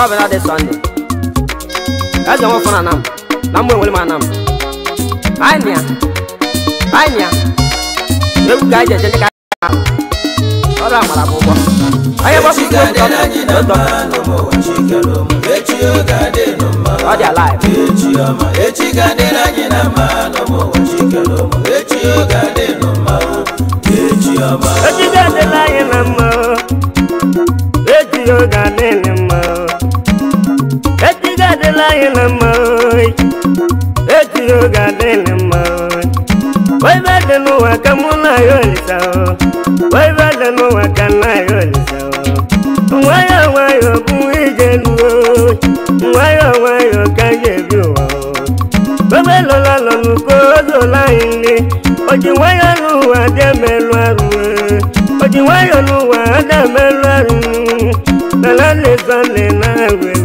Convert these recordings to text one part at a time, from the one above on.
Baba de Sunday. As a for Nam. Number one manam. Anya. You guys are the I have a why better no one come on, I only so. Why better no one can I only so. Why you can give you? Babylon goes line. But you why I know what the melon. But you why I know what the melon. The land is on the night.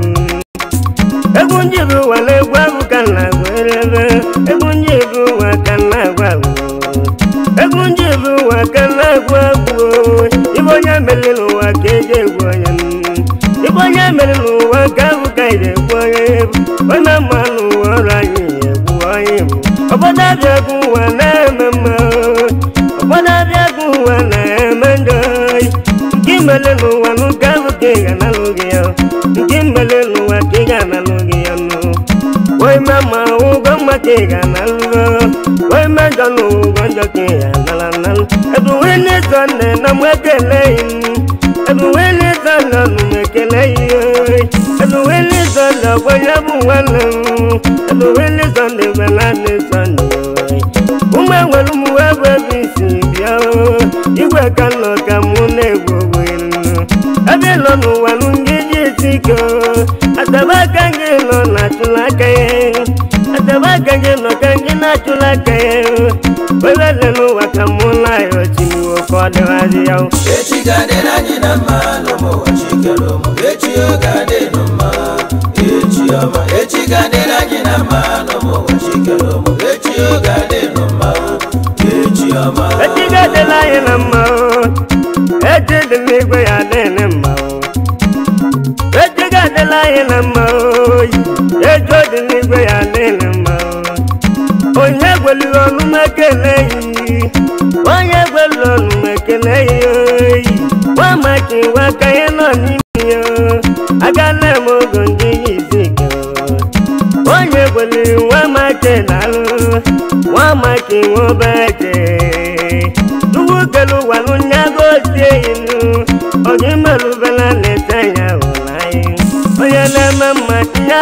I won't give you a leg who can I wherever. I won't give you a can I well. I won't give you a can I well. If I am a little, I can't get one. If I am a little, I can't get it. When I'm man who are I am. Upon that, you and I am a man. Upon that, you and I am a die. Give me a little one who can't get an allugia. Give me a little one king and allugia. Why, Mamma, who got my king and allugia? Why, Madame, who got your king and allugia? And when it's on, I'm working lane. And when it's on, I'm making lane. And when it's on, I'm one. And when it's on, the land is on the way. Woman, will whoever be seen, you work and look at Monego. I don't know one who gets sick. At the back again, no, not to like it. At the back again, no, can't get not to like it. Well, I don't know what I'm on like what you call the radio. She got it, I need a man, no more. She got it, you got it, no more. She got it, I need a man, no more. She got it, no more. She got the lion, no more. I didn't make way I didn't know. But you got the lion among you didn't make way I didn't know. Oh, never will make a lay. Why ever long make a lay? Why make you work? I am on you. I got them all going to easy. Why ever you want my channel? Why make you obey? Hello, one on your saying, or the Maluvana Netanya online. Oh, yeah, Mamma,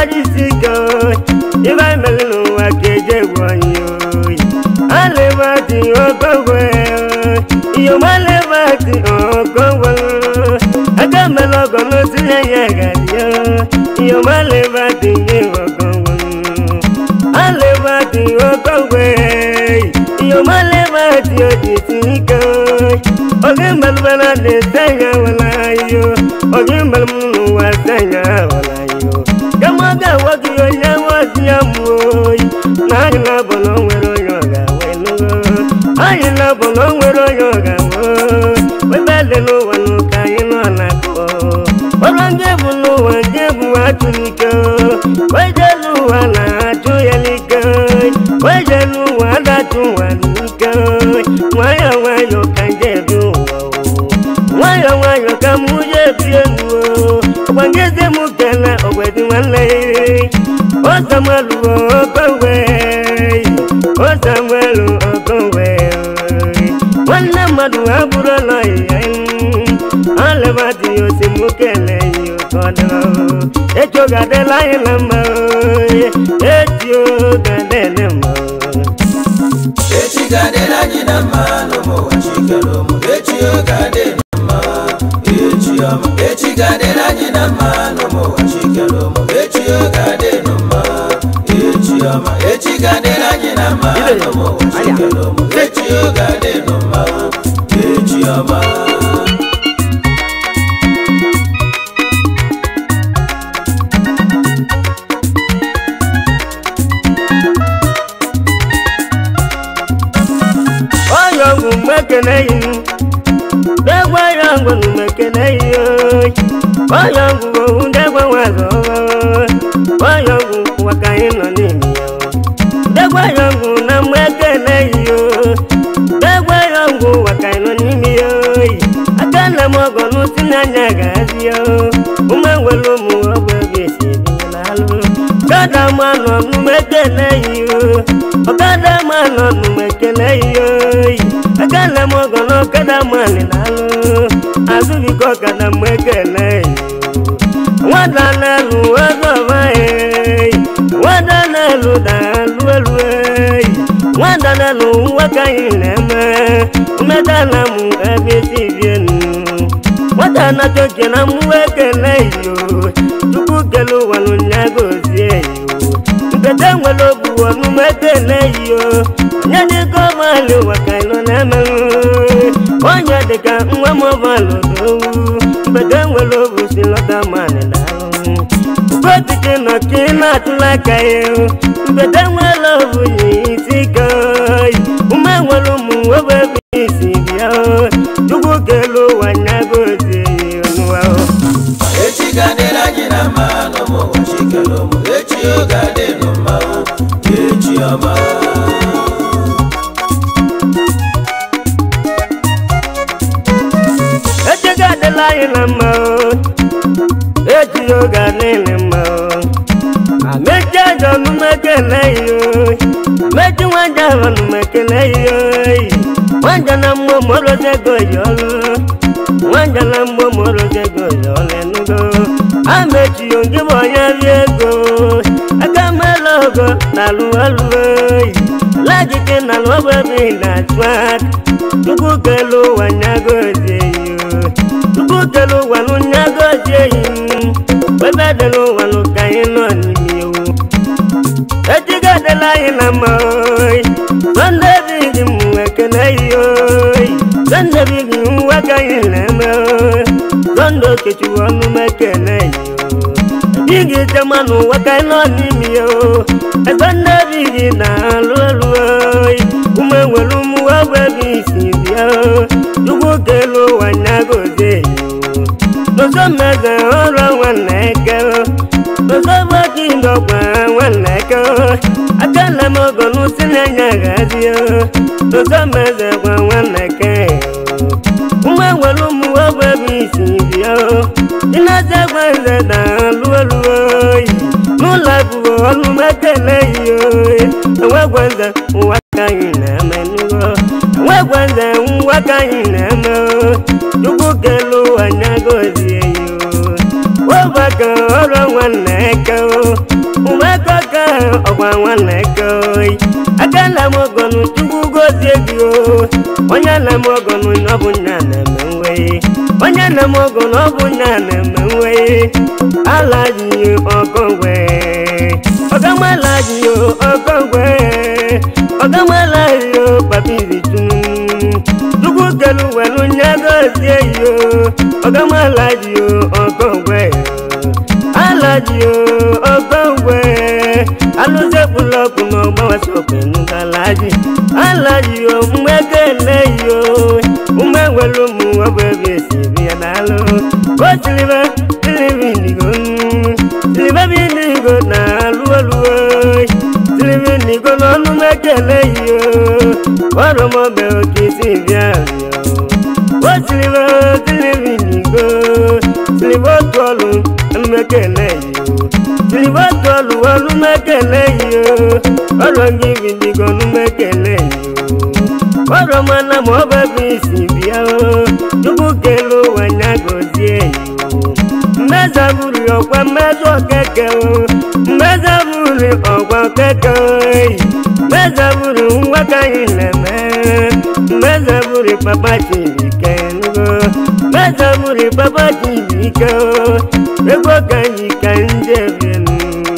if I'm a little, I can't one you. I live at your go-well. You might live at your go-well. I got my logo, no see, you might live at your go-well. I live at your go-well. You might live at your Ogin balbala de sanya walayo, ogin balmunu wa sanya walayo. Kamaga wakiyo ya wasiamu, na ila bolon wero yoga weno. Ayila bolon wero yoga wo, webele no wanu kayino anako. Orange bunu wanjebu watunika, wejelu wana tuyelika, wejelu wana tuwanika, wayo kanjebu. Why come with you? One gets them Mukana over the one lay. What's the matter? Away. What's the matter? Away. One number to Aburalai. All about you, Simukele, you got it. You got the lion number. You got the number. She got it, I need a man. No more. She got it. Echi gade na jina mano mo wachikelo mo echi gade no ma echi gade na jina mano mo wachikelo mo echi gade no ma echi ama Oyo mekene Dewa yangu numekene yo, wayangu undegwa wazo wakaino nimi yo degwa yangu na mwekele yo degwa yangu wakaino nimi yo akana mogonu sinanyagazi yo umewelu muwabesi bilalo kada mano numekele yo kada mano numekele yo akana mogonu kada mani nalo azubiko kada mwekele yo Wadanelu wazovai Wadanelu daluelui Wadanelu wakaineme Umedanamu ebisivienu Wadana chokena muwekeleyo Tukukelu wanunyagozie Mpetengwelo buwa numekeleyo Nyani komali wakaino nemelu Onyadeka mwamovalo dowu Mpetengwelo busilota manela Kotikino kina tulakayo Mpetengwelo bunyisikoy Umewelo muwebebisibiyo Tukukelu wanyagozie nuwao Echigadela jina malo mo wachikelo mo Echiyogadelo mao Echiyama Echigadela jina mao Echiyogadelo mao Amejajo numekeleyo Ameji wanjava numekeleyo Wanjana mwo moro sego yolo Wanjana mwo moro sego yolo nugo Amechi yongi boya viego Akamelogo nalualuoi Lajike naluababi na swat Tukukelu wanyagozeyo Tukukelu wanunyagozeyo Webedelu wanukaino nimiyo Echigadela inamoy Sonde bigi mwekeleyo Sonde bigi mwakainemo Sondo kechu wanu mekeleyo Bigi temanu wakaino nimiyo Sonde bigi na lueluoy Umewelu muwabebisibyo Tukukelu wanyagozeyo Nosomeze oro wanekeo Nosobokindo kwa wanekeo Akala mogonu sinenyagaziyo Nosomeze kwa wanekeo Umewelu muwabebisibyo Inaze kwenze da lueluoy Nulabuo olumekeleyo Ewe kwenze wakainemenugo Ewe kwenze wakainemeo Tukukelu wanyagoziyo Wabaka oro waneko Umekaka ogwa waneko Akala mogonu tukugoziyo Onyana mogonu nobunyane menwe Onyana mogonu nobunyane menwe Alaji okongwe Ogamalaji okongwe Ogamalaji papizi tunu Tukukelu wenu nyagoziyo Ogamalaji okongwe Alaji okongwe Aluze puloku no bawa sopenu kalaji Alaji mwekeleyo Umewelu muwabebesi biyanalo Kosiliba silibinigo Siliba binigo na luoluoy Silibinigo no numekeleyo Woromobe okisi biyanyo Kosiliba silibinigo Siliba tolu numekeleyo Siliba tolu numekeleyo Orongi binigo numekeleyo Waromana mobabisi biyo Tukukelu wanyagoziyo Mbezaburi okwa mezo kekeo Mbezaburi okwa kekeo Mbezaburi wakaineme Mbezaburi papa chibikenugo Mbezaburi papa chibikeo Ego kanyika njevenu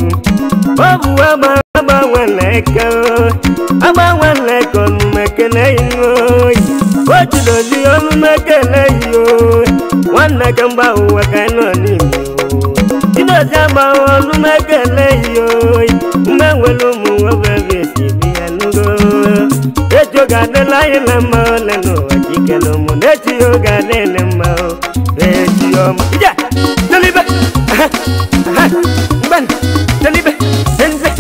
Obu aba wanekeo Aba wanekeo numekeleyo Kochidozi numekeleyo Wanakamba wakaino nimiyo Chidozi aba numekeleyo Umewelu muwabebesi biyanugo Echiyogadela inamo leno wachikelo mu Echiyogadela inamo Echiyomu Ija! Talibe! Mban! Talibe! Enze!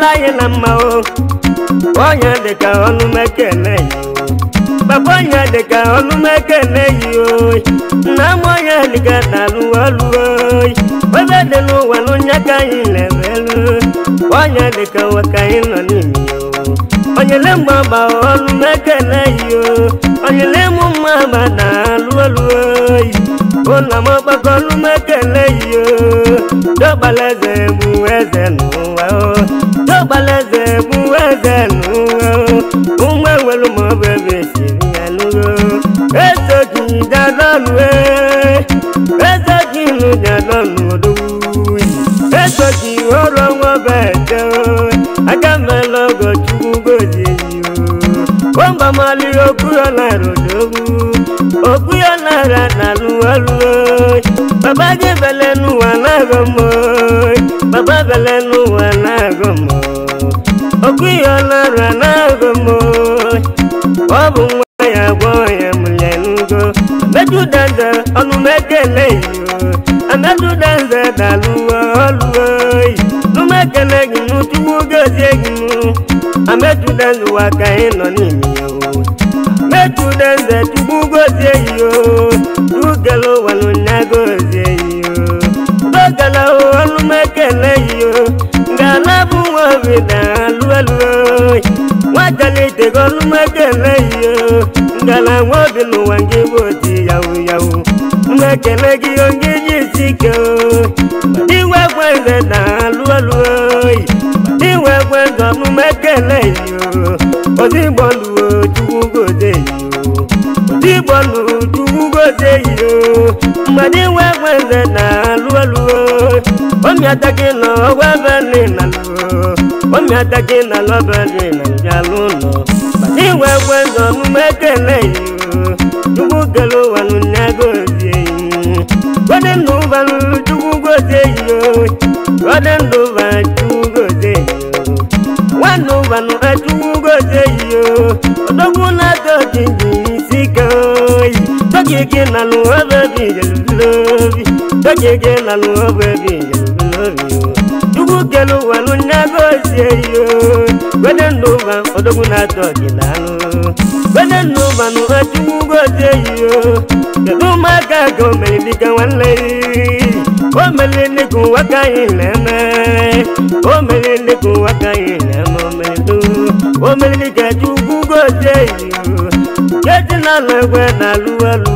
adịla anyị na mma o onye dịka ọnụ mekele yi papa onye dịka ọnụ mekele yi o nna m onye dịka dalụ ọlụ oyi ebe dị n'ụwa n'onye ka anyị na-ebelu onye dịka ụwa ka anyị nọ n'ime ya onye le mgbaba ọnụ mekele yi o onye le mụ mma ba dalụ ọlụ oyi ụlọ m ọgbakọ ọnụ mekele yi o dọgbaleze bụ eze n'ụwa o dọgbaleze bụ eze n'ụwa o ụmụ ewelu ma ọ bụ ebe esiri ya n'ụwa eze gị jadọnụ eze gị nụ jadọnụ odogwu eze gị ọrụ nwa bete aka mmela ọgọ chukwu gozie yi o mba mali okwu ya nara odogwu okwu ya nara na lụọlụ baba gị bele n'ụwa na-agọ mmụọ baba bele n'ụwa na-agọ mmụọ okwu ya nara na-agọ mmụọ ọ bụ nwa ya gwọ ya mụlya n'ugo amedudanze ọnụ mekele yo amedudanze dalụọ ọlụọ numekele gị n'uchukwu gozie gị amedudanze ụwa ka ị nọ n'ime ya amedudanze chukwu gozie yo dugelo wanu nya gozie yo dogala ọnụ mekele yo ngala bụ nwa vida alụọlụọ nwajalite gị ọnụ mekele yo ngala nwa obi n'ụwa nke bụ oti yawu yawu mmekele gị onye ji isi ike diwe gwenze na alụọlụọ diwe gwenze ọnụ mekele yo ozigbo lụọ chukwu gozie yo ozigbo lụọ chukwu gozie yo mmadụ iwe gwenze na alụọlụọ omiataki na ọgwabeli na lụọ omiataki na lọbeli na njalụ nọ mmadụ iwe gwenze ọnụ mekele yo chukwu kele ụwa n'ụnya gozie yo gode ndụ banụ chukwu gozie yo gode ndụ ba chukwu gozie yo nwanne ụbanụ chukwu gozie yo odogwu na-atọ jinji isi ike oyi tọkike na lụọ bebi jelubilobi tọkike na lụọ bebi jelubilobi chukwu kele ụwa n'ụnya gozie yo gode ndụ ba odogwu na-atọ jilalụ gode ndụ banụ chukwu gozie yo kedu ụmụaka ka o mere dịka nwanne o mere dịka ụwa ka anyị na-eme o mere dịka ụwa ka anyị na-eme o mere dịka chukwu gozie yo keji na alụ egwe na alụọlụ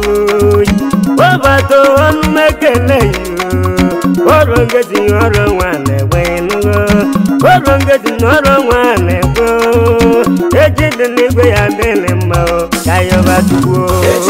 ọbata ọnụ mekele yo ọrụ ngezi ọrụ nwa na-egwe nụgo ọrụ ngezi na ọrụ nwa na-egwe eji dị n'igwe ya dịrị mma ka yọba chukwu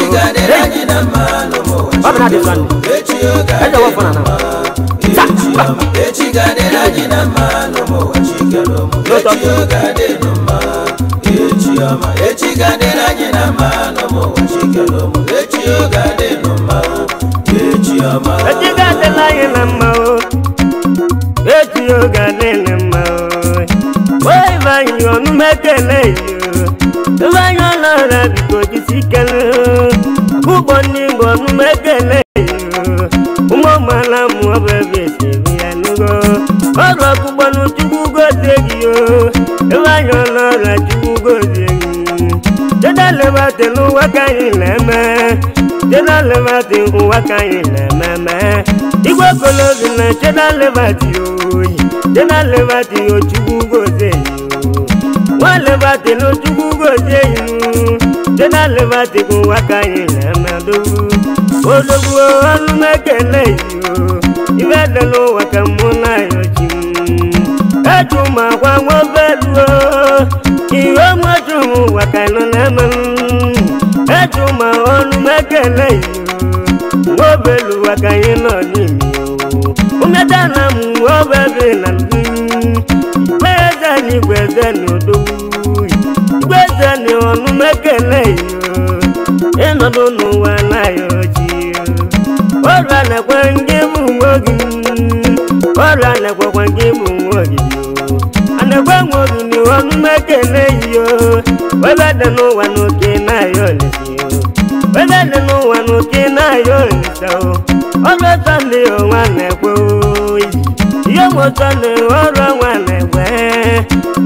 ọnụ mekele yo vanya ọlọra biko jisi kele ọkụkọ n'igbo ọnụ mekele yo ụmụ ọmala mụ ọbụ ebe esiri ya n'ugo ọrụ ọkụkọ n'chukwu gozie gị yo vanya ọlọra chukwu gozie gị jedalebate n'ụwa ka anyị na-eme jedalebate ụwa ka anyị na-ememe igwe kolobi na jedalebate oyi jedalebate yo chukwu gozie yo walebate no chukwu gozie yo jedalebate ụwa ka anyị na-eme odogwu ọnụ mekele yo ibe dị n'ụwa ka mụ na yo chi eju ma gwa nwobeluo ihe ọmụjụ ụwa ka nọ na-eme eju ma ọnụ mekele yo nwobelu ụwa ka anyị nọ n'ime yo umeda na m nwobebe na igwe eze na igwe eze na odogwu igwe eze na ọnụ mekele yo ịnọdụ n'ụwa na yo chi ọrụ a na-ekwe ndị bụ nwe gị ọrụ a na-ekwekwa ndị bụ nwe gị anekwe nwe gị na ọnụ mekele yo webe dị n'ụwa n'oke na yo olise webe dị n'ụwa n'oke na yo olise ọrụ ọsọ ndị ọnwa na-ekwe oyi ihe ọmụsọ ndị ọrụ ọnwa na-ekwe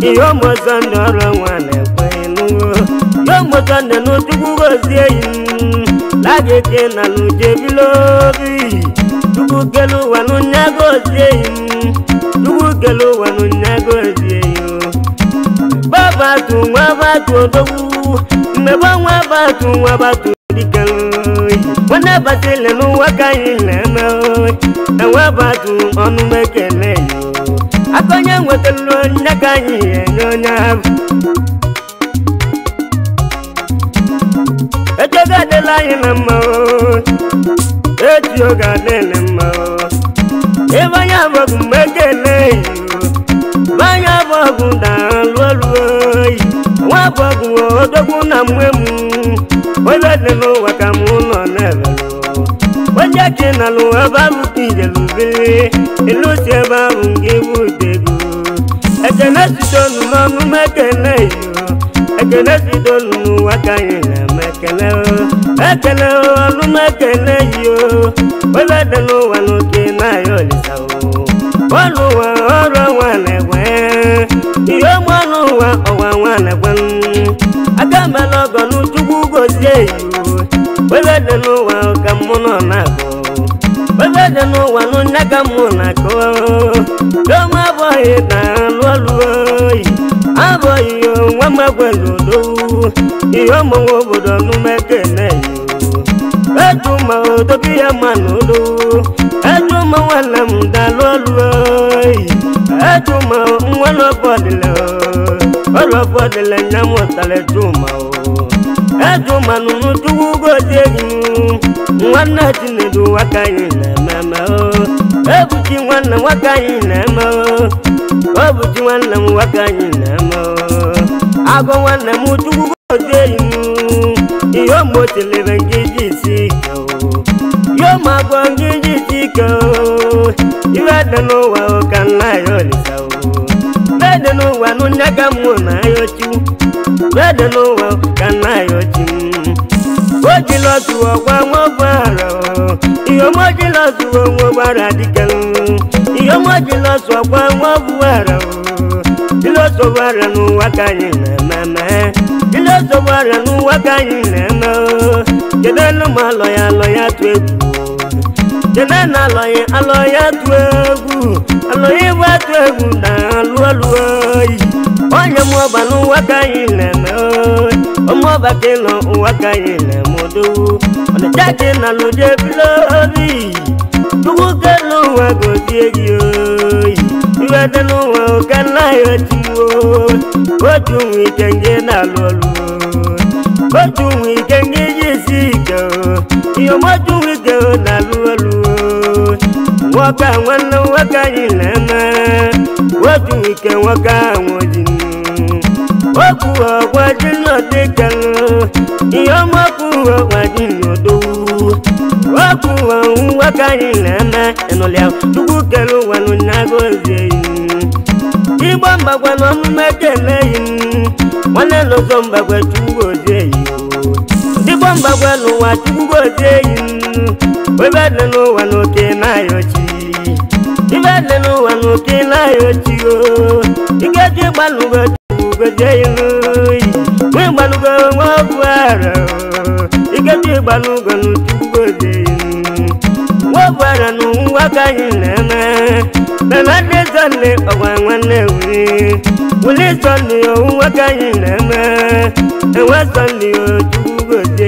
iyo mo Sunday oro nwane kwenu yo mo Sunday no tugu gozie yin lage ke na lu jebilobi tugu gelu wanu nyagozie yin tugu gelu wanu nyagozie yo baba tu dogu me wa batu dikelu wana batele no wakayin na na wa batu onu mekele yo akonya ngwetelo nyakanyi nyonya etoga de la inamo etioga de nemo evanya bogu mekele yo vanya bogu da loloi wa bogu odogu na mwemu wele no wakamu no nevelo wanja kina lo ababu kinjelubele ilusi babu ngibutegu ekene sidonu no mekele yo ekene sidonu wakayina mekele ekele no mekele yo wele no wanu kina yo lisao wanu wa oro wanewe iyo mwanu wa owawanewe agamelo gonu tugu gozie yo wele no wa kamuno nago wele no wa no nagamuna ko doma boy na loloi aboy yo wa magwelo do iyo mo obodo nu mekene yo etuma to biya manodo etuma wala mda loloi etuma wala podile nyamotale tuma etuma nu tugu gozie wana tinedu wakayina mama ebuti wana wakayina mama obuti wana wakayina mama ago wana mutugu gozie iyo motele bangiji siko yo mago ngiji siko iwada no wa kana yo lisao bede no wa no nyaga mona yo chu bede no wa kana yo chu ojilo suwo kwa ngobara iyo mojilo suwo ngobara dikelu iyo mojilo suwo kwa ngobara ilo sobara nu wakayina mama ilo sobara nu wakayina mama jedelu loya twegu jenena loya twegu aloye wa twegu na luoi onye mo banu wakayina mama omo bakelo wakayina modu ona jake na luje bilobi tugu kelo wa gozie yo iwede no wa kana yo tiwo otu wikenge na lolu otu wikenge jisika iyo motu wikenge na lolu waka wana wakayina ma otu wikenge waka wojin oku wajino dekalo iyo moku wajino do oku wakayina ma enolia tugu kelo wanu nagozie ibamba kwa no mekele wana lo zomba kwa tugu gozie ibamba kwa no wa tugu gozie webele no wanu kenayo chi ibele no wanu kenayo chi o igaje balugo tugu gozie we balugo wa buara igaje balugo no tugu gozie wa buara no wakayina na na desale owanwane uli soni o wakayina ma wa soni o tugu gozie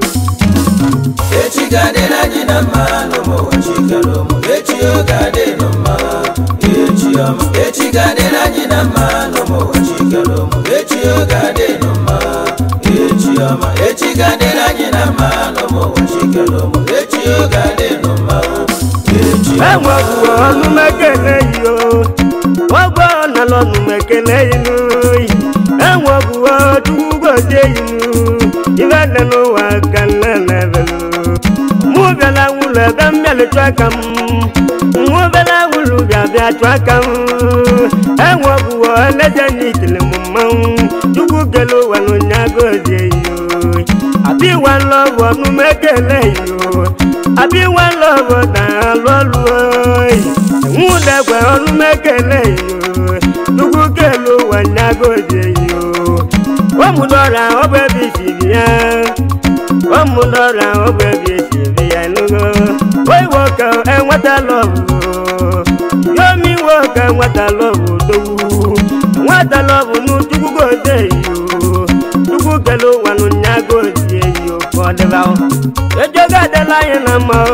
echigadela nyina mano mo chikalo mo echigade no ma echiama echigadela nyina mano mo chikalo mo echigade no ma echiama echigadela nyina mano mo chikalo mo echigade no ma echiama onu mekele yo wagwa na lo nu mekele inu enwo tugu gozie inu ibele no wa kana na velo mubela wulu gambele twakam mubela wulu gabia twakam enwo buwo lejani tilemum tugu gelo wanu nyagozie yo abi wan love nu mekele yo abi wan love na lolu muda kwa onu mekele yo tugu gelo wanya nyagozie yo omudora obebi sibia omudora obebi sibia nugo oi woka enwata love yomi woka enwata love do nwata love nu tugugozie yo tugugelo wanu nyagozie yo kodeba ejoga de lion mo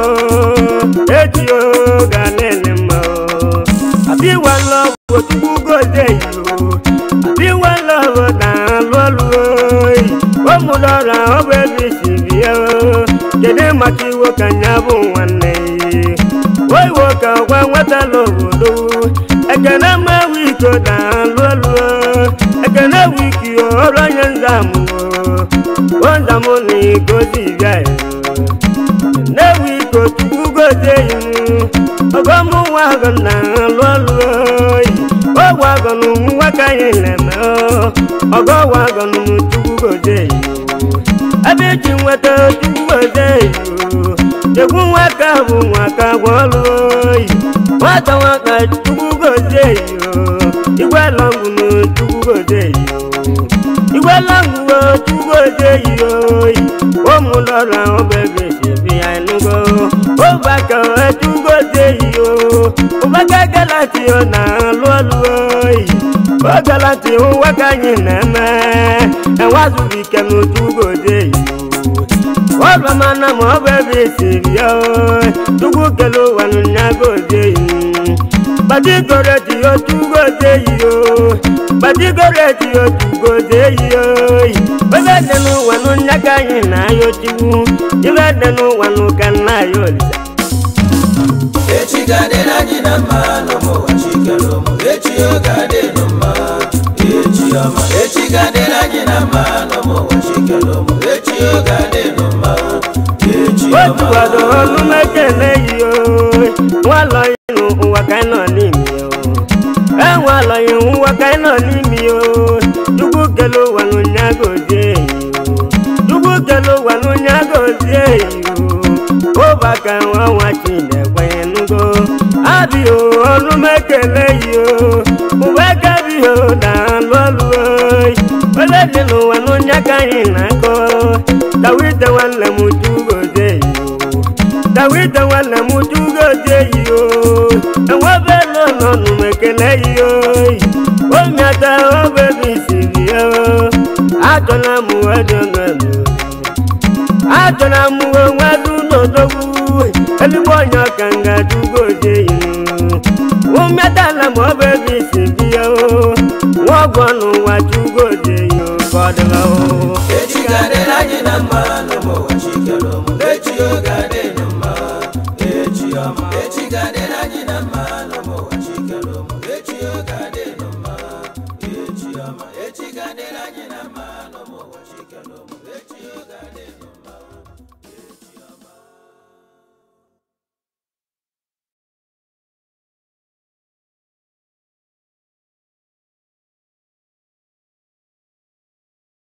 etio ganene mo abi one love tugugozie yo abi one love na loloi omudora obebi sibia kede makiwo kanyabu wanne oi woka wa nwata love do ekena ma wiko da lolo ekena wiki oro nzamu onzamu ni gozi bia na wiko tugoze yin ogomu wa gana lolo o wa ganu wa kayele me ogo wa ganu tugoze yin abeji nwata tugoze yin egun wa ka bu wa ka wolo wata waka tugugoze yo igwe langu no tugugoze yo igwe langu no tugugoze yo o mudora obebe sebi anugo o baka tugugoze yo o baka galati yo na lolu o galati o wakanyi na ma e wazu bikenu tugugoze yo Oba mana mo bebe sibia tugu kelo wanu nyagoze badi goreti yo tugoze yo badi goreti yo tugoze yo bebe denu wanu nyakayi na yo tiwu ibe denu wanu kana yo lisa echigade na nyina mano mo wachikelo mo echigade no ma echiyama echigade na nyina mano mo wachikelo mo echigade no ma Otu wado lumekele yo walo inu wakaino nimi yo walo inu wakaino nimi yo tugu kelo wanu nyagozie yo tugu kelo wanu nyagozie yo obaka wa wachinde kwenugo abi yo lumekele yo ubaka bi yo dan lolu wale dinu wanu nyakaina ko Dawida wala mutugoze yo Dawida wala mutugoze yo Wabelo no numekele yo Wanyata obebi sibio Atona muwadonano Atona muwadu no dogu Elibonya kanga tugoze yo Wanyata obebi sibio Wagwanu watugoze yo Kodelo echigade na nyina mano mo wachikelo mo echigade